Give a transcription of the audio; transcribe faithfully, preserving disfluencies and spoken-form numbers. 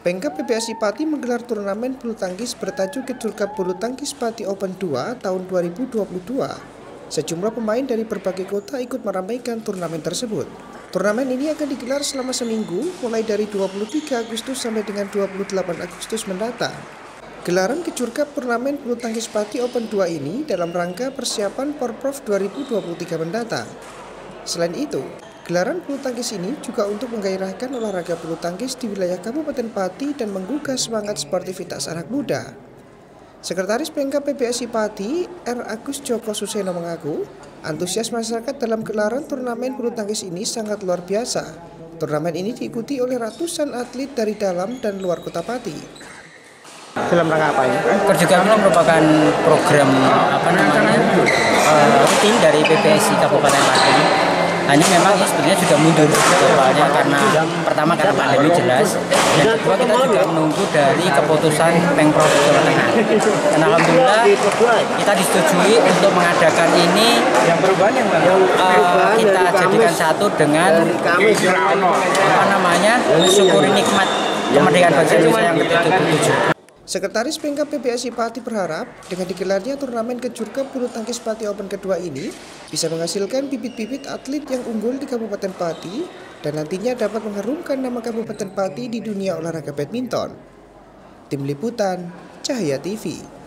Pemkab P B S I Pati menggelar turnamen bulu tangkis bertajuk Kecil Cup Bulu Tangkis Pati Open dua tahun dua ribu dua puluh dua. Sejumlah pemain dari berbagai kota ikut meramaikan turnamen tersebut. Turnamen ini akan digelar selama seminggu, mulai dari dua puluh tiga Agustus sampai dengan dua puluh delapan Agustus mendatang. Gelaran Kecil Cup Turnamen Bulu Tangkis Pati Open dua ini dalam rangka persiapan Porprov dua ribu dua puluh tiga mendatang. Selain itu, gelaran bulu tangkis ini juga untuk menggairahkan olahraga bulu tangkis di wilayah Kabupaten Pati dan menggugah semangat sportivitas anak muda. Sekretaris Pemkab P B S I Pati, R. Agus Joko Suseno mengaku, antusias masyarakat dalam gelaran turnamen bulu tangkis ini sangat luar biasa. Turnamen ini diikuti oleh ratusan atlet dari dalam dan luar kota Pati. Dalam rangka apa ini? Kecil Cup merupakan program apa namanya uh, rutin dari P B S I Kabupaten Pati. Hanya memang ini sebenarnya juga mundur awalnya karena pertama karena pandemi jelas, dan kedua kita juga menunggu dari keputusan Pemprov Jawa Tengah. Dan alhamdulillah kita disetujui untuk mengadakan ini, uh, kita jadikan satu dengan apa namanya mensyukuri nikmat kemerdekaan bangsa Indonesia yang ke tujuh puluh tujuh. Sekretaris Pemkab P B S I Pati berharap dengan digelarnya turnamen Kecil Cup Bulu Tangkis Pati Open kedua ini bisa menghasilkan bibit-bibit atlet yang unggul di Kabupaten Pati dan nantinya dapat mengharumkan nama Kabupaten Pati di dunia olahraga badminton. Tim Liputan, Cahaya T V.